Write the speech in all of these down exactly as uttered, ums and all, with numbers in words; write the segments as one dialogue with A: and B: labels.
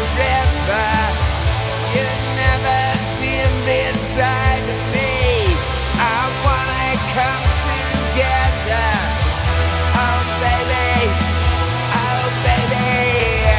A: forever. You never seen this side of me. I wanna come together. Oh baby, oh baby.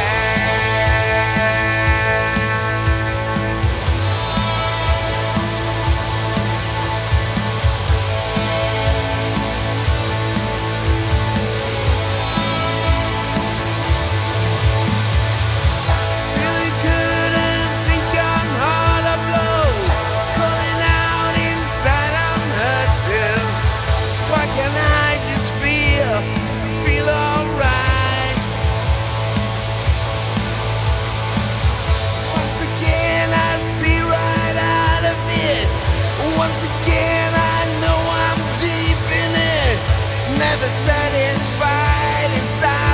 A: Feeling good and think I'm hard to blow. Going out inside, I'm hurting. Why can't I just feel, feel alright? Once again I see right out of it. Once again I know I'm deep in it. Never satisfied inside.